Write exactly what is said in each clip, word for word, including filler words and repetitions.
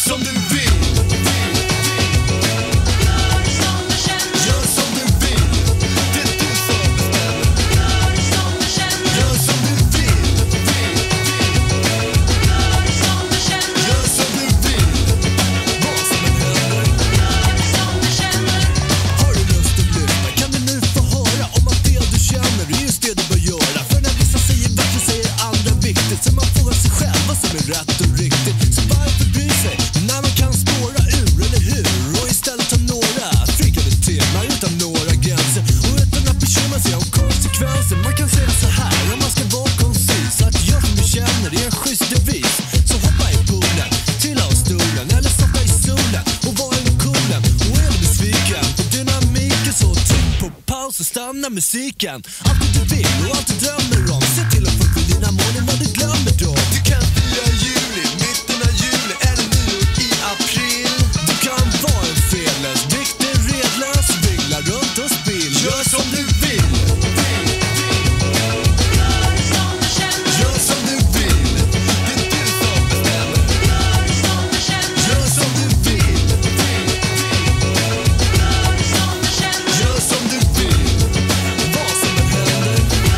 som du vill. Gör som du vill. Det är du som bestämmer. Gör som du vill. Gör som du vill. Vad som än händer. Har du lust att lyssna kan du nu få höra om att det du känner är just det du bör göra. För när vissa säger vart så säger andra viktigt. Så man får sig själv vad som är rätt och riktigt. Så varför bry sig när man kan spåra ur, eller hur? Och istället ta några frikade timmar utan några gränser. Och utan att bekymra sig om konsekvenser. Man kan säga så här om man ska vara koncis. Att gör som du känner, det är en schysst devis. Så hoppa i poolen, trilla av stolen eller sitta i solen och var en coolen. Och är du besviken på dynamiken så tryck på paus och stanna musiken. Allt du vill och allt du drömmer om. Se till att få till dina mål när du glömmer dem. Du kan fira juli, mitten av juli eller nyår i april. Du kan vara en fredlös, riktig redlös, vingla runt och spill. Gör som du vill. Gör som du vill. Det är du som bestämmer. Gör som du vill. Gör som du vill. Vad som än händer.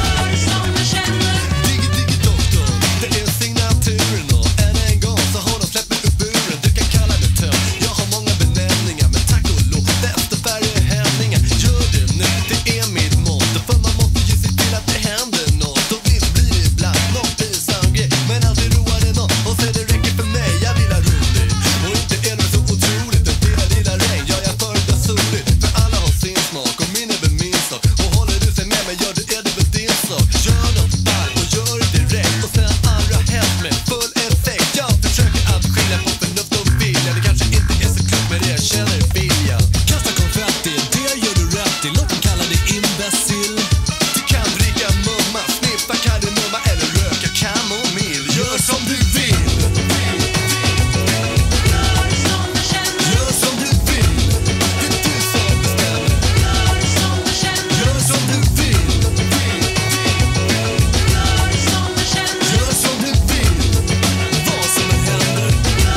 Diggy diggy doktor, det är signaturen och än en gång så har de släppt mig ur buren. Du kan kalla det töm, jag har många benämningar. Men tack och lov, vänsterfärg är hämningar. Gör det nu, det är mitt mått. För man måste ju se till att det händer något. Och visst blir det ibland någon pinsam grej. Men alltid roar det någon och så det räcker för mig. Jag vill ha roligt och inte är det så otroligt. En lilla lilla regn, ja jag föredrar soligt. För alla har sin smak och min är väl min sak. Och håller du sig med mig, gör du är det väl din sak. Gör något ball och gör det direkt. Och sen andra hänt med full effekt. Jag försöker att skilja på förnuft och vilja. Det kanske inte är så klokt men det jag känner vilja. Kasta konfetti, det gör du rätt i. Låt dem kalla dig imbecill. Du kan dricka mumma, sniffa kardemumma eller röka kamomill. Gör som du vill. Gör som du vill. Det är du som bestämmer. Gör som du vill. Gör som du vill. Vad som än händer.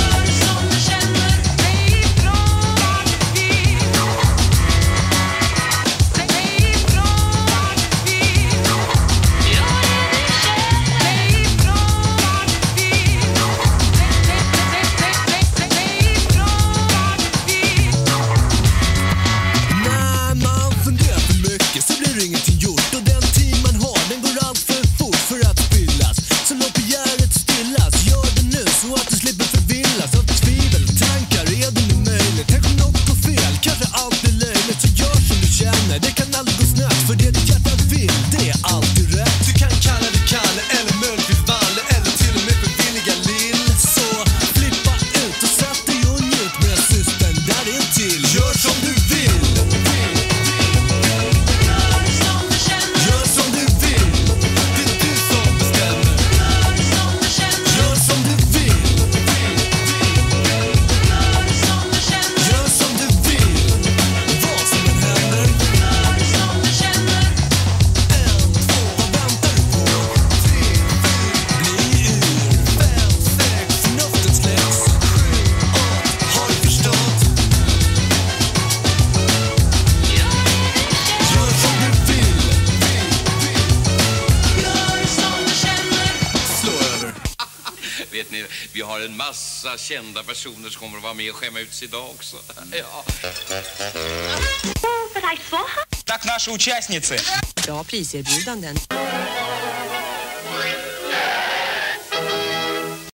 När man funderar för mycket så blir det ingenting gjort. Och den tid man har, den går allt för fort för att spillas. Så låt begäret stillas. Gör det nu så att du slipper förvillas av tvivel, tankar. Är det nu möjligt? Kanske något går fel, kanske allt blir löjligt. Så gör som du känner, det kan aldrig gå snett. För det ditt hjärta vill, det är alltid rätt. Du kan kalla det Kalle eller möjligtvis Valle eller till och med förvilliga Lill. Så flippa ut och sätt dig och njut med systern där det är till. Gör som du vill. Gör som du vill. Det är du som bestämmer. Gör som du vill. Gör som du vill. Vad som än händer. En, två, vad väntar du på? Tre, fyra, bli ur. Fem, sex, förnuftet släcks. Sju, åtta, har du förstått? Gör som du vill. Gör som du känner. Slå över. Vet ni, vi har en massa kända personer som kommer att vara med och skämma ut sig idag också. Ja. Так, наши участницы. Bra priserbjudanden.